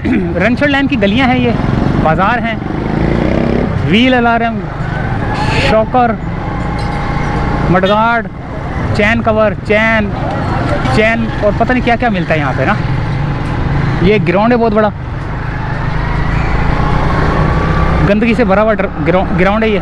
Ranchhod line की गलियां हैं, ये बाज़ार हैं, wheel alarm, shocker, mudguard, chain cover, chain और पता नहीं क्या क्या मिलता है यहाँ पे ना। ये ग्राउंड है बहुत बड़ा, गंदगी से भरा हुआ ग्राउंड है ये।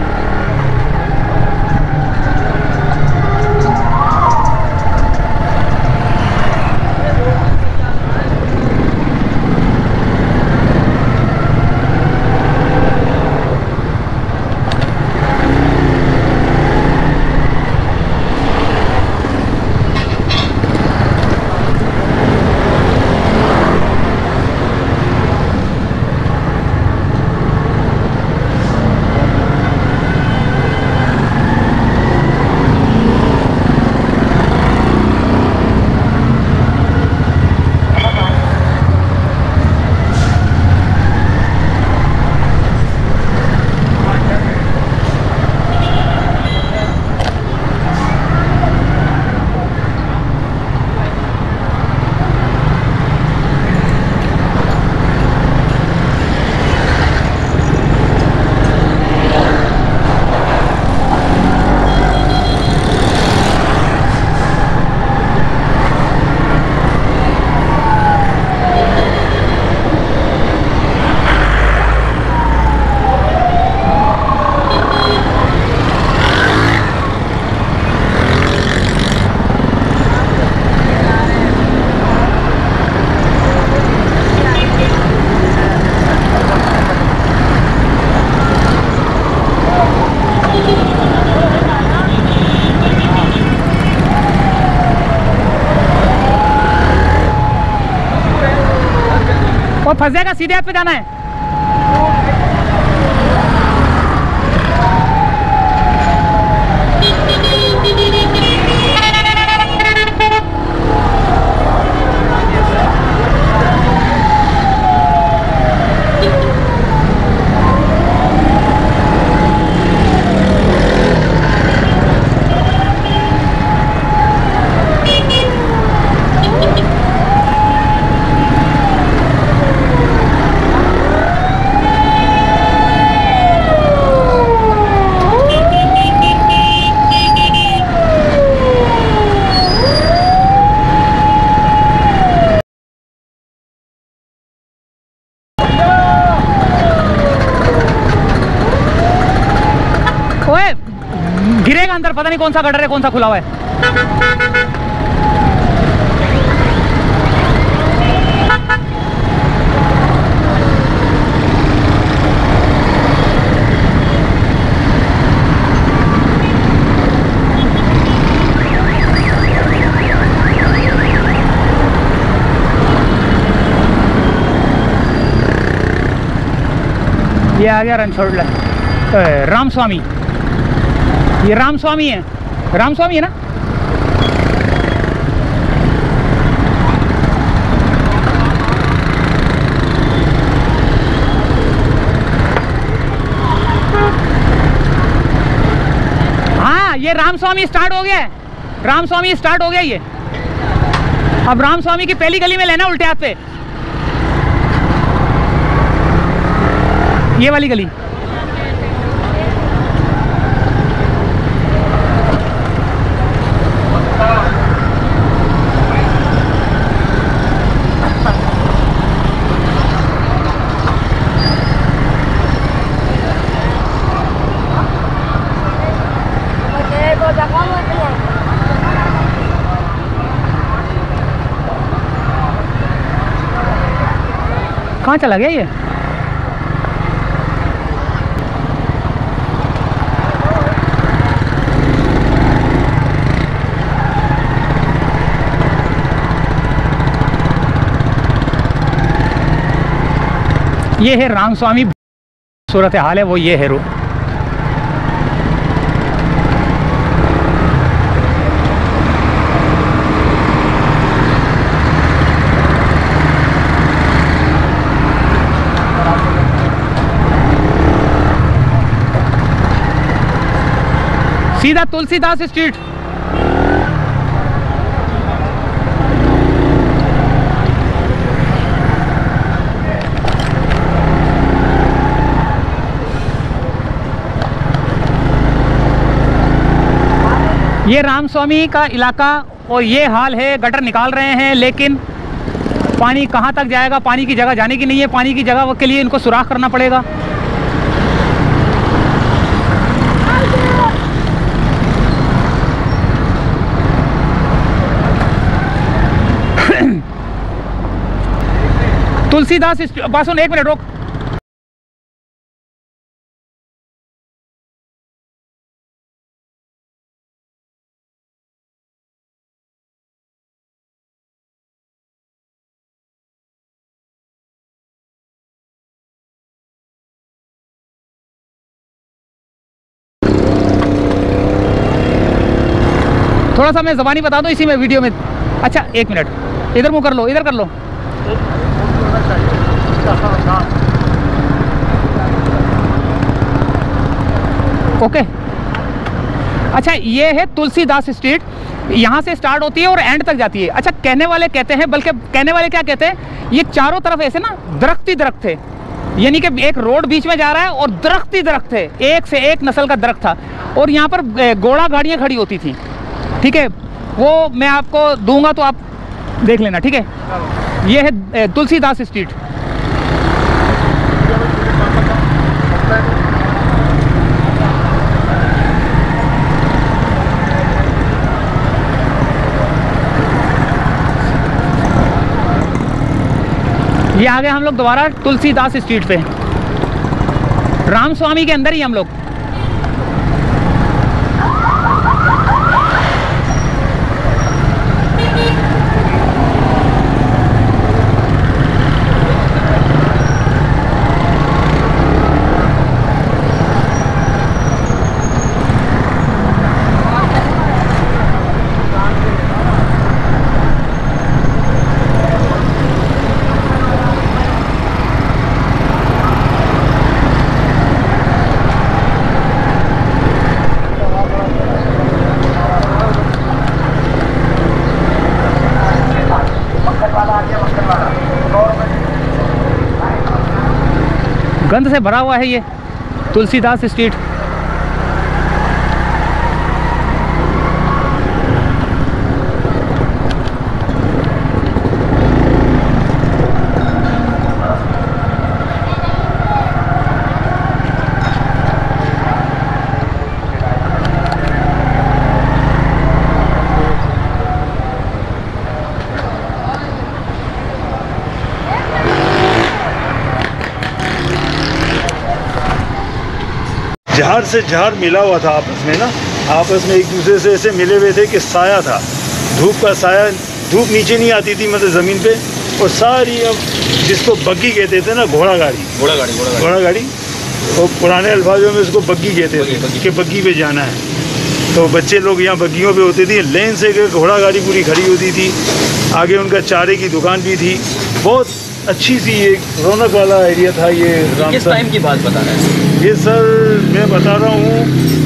और फंस जाएगा, सीधे हाथ पे जाना है। गिरेगा अंदर, पता नहीं कौन सा गटर है, कौन सा खुला हुआ है। ये आ गया रणछोड़ रामस्वामी। ये रामस्वामी है, रामस्वामी है ना। हाँ, ये रामस्वामी स्टार्ट हो गया है, रामस्वामी स्टार्ट हो गया ये। अब रामस्वामी की पहली गली में लेना उल्टे हाथ पे, ये वाली गली। कहाँ चला गया ये? ये है रामस्वामी, सूरत हाल है वो ये है। सीधा तुलसीदास स्ट्रीट। ये रामस्वामी का इलाका और ये हाल है। गटर निकाल रहे हैं लेकिन पानी कहाँ तक जाएगा, पानी की जगह जाने की नहीं है। पानी की जगह के लिए इनको सुराख करना पड़ेगा। तुलसीदास बासुन, एक मिनट रोक। थोड़ा सा मैं ज़बानी बता दूं इसी में वीडियो में। अच्छा एक मिनट, इधर मुँह कर लो, इधर कर लो। ओके अच्छा, ये है तुलसीदास स्ट्रीट। यहाँ से स्टार्ट होती है और एंड तक जाती है। अच्छा कहने वाले कहते हैं, बल्कि कहने वाले क्या कहते हैं, ये चारों तरफ ऐसे ना दरख्त ही दरख्त थे, यानी कि एक रोड बीच में जा रहा है और दरख्त ही दरख्त थे, एक से एक नस्ल का दरख्त था। और यहाँ पर घोड़ा गाड़ियाँ खड़ी होती थी। ठीक है, वो मैं आपको दूंगा तो आप देख लेना। ठीक है, ये है तुलसीदास स्ट्रीट। ये आ गए हम लोग दोबारा तुलसीदास स्ट्रीट पे, रामस्वामी के अंदर ही हम लोग। गंध से भरा हुआ है ये तुलसीदास स्ट्रीट। जहर से जहर मिला हुआ था आपस में ना, आपस में एक दूसरे से ऐसे मिले हुए थे कि साया था, धूप का साया, धूप नीचे नहीं आती थी मतलब ज़मीन पे। और सारी अब जिसको बग्गी कहते थे ना, घोड़ा गाड़ी, और पुराने अल्फाजों में उसको बग्गी कहते थे कि बग्गी पे जाना है। तो बच्चे लोग यहाँ बग्गियों पे होते थे, लेन से घोड़ा गाड़ी पूरी खड़ी होती थी। आगे उनका चारे की दुकान भी थी। बहुत अच्छी सी एक रौनक वाला एरिया था ये। किस टाइम की बात बता रहे हैं? ये सर मैं बता रहा हूँ,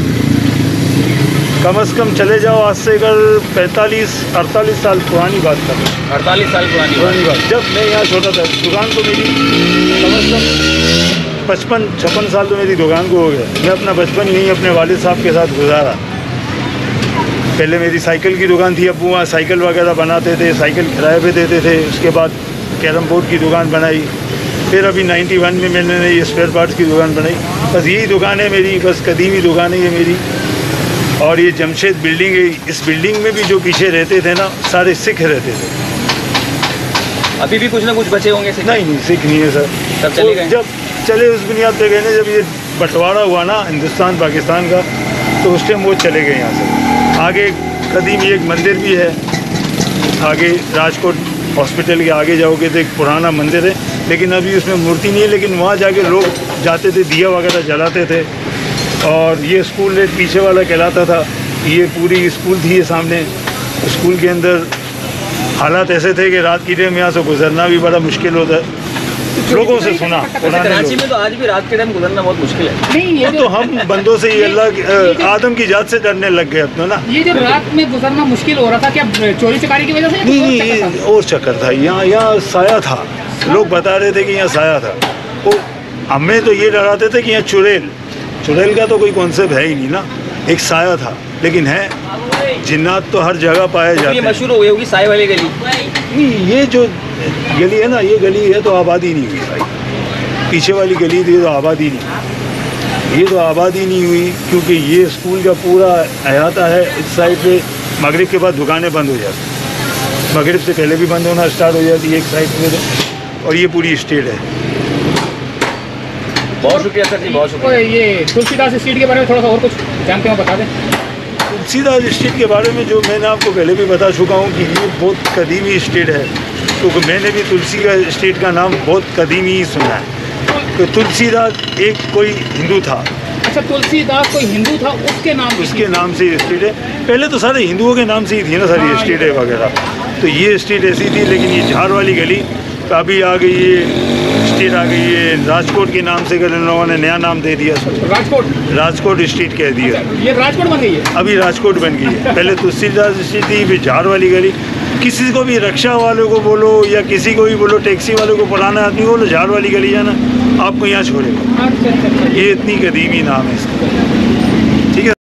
कम से कम चले जाओ आज से अगर 45-48 साल पुरानी बात कर रहा हूँ। 48 साल पुरानी बात। जब मैं यहाँ छोटा था, दुकान तो मेरी कम से कम 55-56 साल तो मेरी दुकान को हो गया। मैं अपना बचपन यहीं अपने वालिद साहब के साथ गुजारा। पहले मेरी साइकिल की दुकान थी, अब्बू वहाँ साइकिल वगैरह बनाते थे, साइकिल किराए पे देते थे। उसके बाद कैरम बोर्ड की दुकान बनाई, फिर अभी 91 में मैंने ये स्पेयर पार्ट्स की दुकान बनाई। बस यही दुकान है मेरी, बस कदीमी दुकान है ये मेरी। और ये जमशेद बिल्डिंग है, इस बिल्डिंग में भी जो पीछे रहते थे ना, सारे सिख रहते थे। अभी भी कुछ ना कुछ बचे होंगे सिख? नहीं, सिख नहीं है सर। तब चले गए? जब चले उस बुनियाद पे गए ना, जब ये बंटवारा हुआ ना हिंदुस्तान पाकिस्तान का, तो उस टाइम वो चले गए यहाँ से। आगे कदीमी एक मंदिर भी है, आगे राजकोट हॉस्पिटल के आगे जाओगे तो एक पुराना मंदिर है, लेकिन अभी उसमें मूर्ति नहीं है। लेकिन वहाँ जाके लोग जाते थे, दिया वगैरह जलाते थे। और ये स्कूल रेट पीछे वाला कहलाता था। ये पूरी स्कूल थी, ये सामने स्कूल के अंदर हालात ऐसे थे कि रात की टाइम यहाँ से गुजरना भी बड़ा मुश्किल होता है। लोगों से सुना, कराची में तो आज भी रात के टाइम गुजरना बहुत मुश्किल है। नहीं, ये तो हम बंदों से ही अल्लाह आदम की जात से डरने लग गए अब तो ना। ये जो रात में गुजरना मुश्किल हो रहा था, क्या चोरी चकारी की वजह से? नहीं, और चक्कर था। यहाँ साया था, लोग बता रहे थे कि यहाँ साया था। वो हमें तो ये डराते थे कि यहाँ चुड़ैल का तो कोई कॉन्सेप्ट है ही नहीं ना, एक साया था। लेकिन है जिन्नात तो हर जगह पाए तो जाते ये हैं। मशहूर हो गई होगी साय वाली गली। नहीं, ये जो गली है ना, ये गली है तो आबादी नहीं हुई भाई। पीछे वाली गली थी तो आबादी नहीं, ये तो आबादी नहीं हुई क्योंकि ये स्कूल का पूरा अहाता है। इस साइड पे मगरिब के बाद दुकानें बंद हो जाती, मगरिब से पहले भी बंद होना स्टार्ट हो जाती है एक साइड पे तो, और ये पूरी स्टेट है। बहुत शुक्रिया सर जी, बहुत शुक्रिया। ये तुलसीदास स्ट्रीट के बारे में थोड़ा सा और कुछ जानते हो बता दें। तुलसीदास स्टेट के बारे में जो मैंने आपको पहले भी बता चुका हूँ कि ये बहुत कदीमी स्टेट है, क्योंकि मैंने भी तुलसी का स्टेट का नाम बहुत कदीमी ही सुना है। तो तुलसीदास एक कोई हिंदू था। अच्छा, तुलसीदास कोई हिंदू था, उसके नाम से ये स्टेट है। पहले तो सारे हिंदुओं के नाम से ही थी ना सारी स्टेट है वगैरह, तो ये स्टेट ऐसी थी। लेकिन ये झार वाली गली अभी आ गई, ये स्टेट आ गई है राजकोट के नाम से, कर इन लोगों ने नया नाम दे दिया, राजकोट स्ट्रीट कह दिया। ये राजकोट बन गई है, अभी राजकोट बन गई है। पहले तुलसीदास स्ट्रीट थी, फिर झार वाली गली। किसी को भी रिक्शा वाले को बोलो या किसी को भी बोलो, टैक्सी वाले को पुराना आदमी बोलो झार वाली गली जाना, आपको यहाँ छोड़ेगा। ये इतनी कदीमी नाम है इसका। ठीक है।